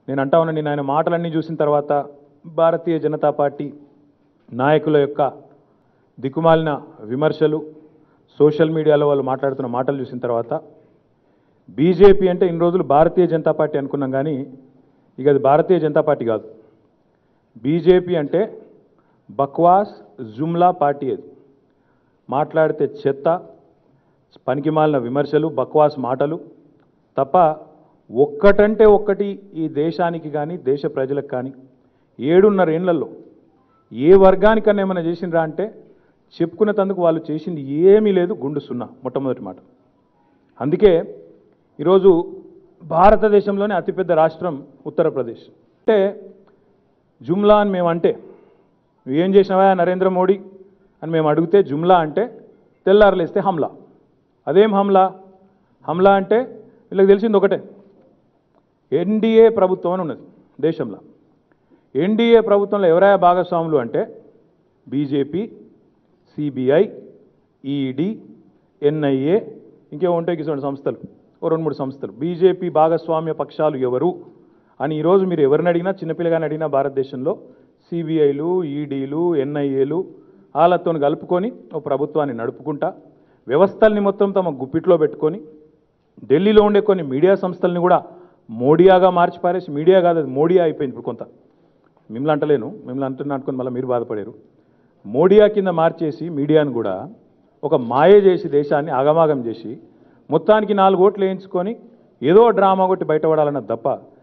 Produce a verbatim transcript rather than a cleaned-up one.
నేను అంటా ఉన్నా, నేను ఆయన మాటలన్నీ చూసిన తర్వాత భారతీయ జనతా పార్టీ నాయకుల యొక్క దిక్కుమాలిన విమర్శలు, సోషల్ మీడియాలో వాళ్ళు మాట్లాడుతున్న మాటలు చూసిన తర్వాత బీజేపీ అంటే ఇన్ని రోజులు భారతీయ జనతా పార్టీ అనుకున్నాం, కానీ ఇక అది భారతీయ జనతా పార్టీ కాదు. బీజేపీ అంటే బక్వాస్ జుమ్లా పార్టీ. అది మాట్లాడితే చెత్త, పనికిమాలిన విమర్శలు, బక్వాస్ మాటలు తప్ప ఒక్కటంటే ఒక్కటి ఈ దేశానికి కానీ దేశ ప్రజలకు కానీ ఏడున్నర ఏళ్లలో ఏ వర్గానికన్నా ఏమైనా చేసిండ్రా అంటే చెప్పుకునేందుకు వాళ్ళు చేసింది ఏమీ లేదు, గుండు సున్నా. మొట్టమొదటి మాట. అందుకే ఈరోజు భారతదేశంలోనే అతిపెద్ద రాష్ట్రం ఉత్తరప్రదేశ్. అంటే జుమ్లా అని మేము అంటే, నువ్వేం చేసినావా నరేంద్ర మోడీ అని మేము అడిగితే జుమ్లా అంటే తెల్లారలేస్తే హమ్లా. అదేం హమ్లా? హమ్లా అంటే వీళ్ళకి తెలిసింది ఒకటే, ఎన్డీఏ ప్రభుత్వం అని ఉన్నది దేశంలో. ఎన్డీఏ ప్రభుత్వంలో ఎవరైనా భాగస్వాములు అంటే బీజేపీ, సిబిఐ, ఈడీ, ఎన్ఐఏ, ఇంకేమో ఉంటాయి కిసోంటి సంస్థలు, ఓ రెండు మూడు సంస్థలు. బీజేపీ భాగస్వామ్య పక్షాలు ఎవరు అని ఈరోజు మీరు ఎవరిని అడిగినా, చిన్నపిల్లగాని అడిగినా భారతదేశంలో సిబిఐలు, ఈడీలు, ఎన్ఐఏలు వాళ్ళతో కలుపుకొని ఓ ప్రభుత్వాన్ని నడుపుకుంటా వ్యవస్థల్ని మొత్తం తమ గుప్పిట్లో పెట్టుకొని ఢిల్లీలో ఉండే కొన్ని మీడియా సంస్థల్ని కూడా మోడియాగా మార్చి పారేసి, మీడియా కాదు అది మోడియా అయిపోయింది ఇప్పుడు. కొంత మిమ్మల్ని అంటలేను, మిమ్మల్ని అంటున్నా అనుకుని మళ్ళీ మీరు బాధపడారు. మోడియా కింద మార్చేసి మీడియాను కూడా ఒక మాయ చేసి దేశాన్ని ఆగమాగం చేసి మొత్తానికి నాలుగు ఓట్లు వేయించుకొని ఏదో డ్రామా కొట్టి బయటపడాలన్న తప్ప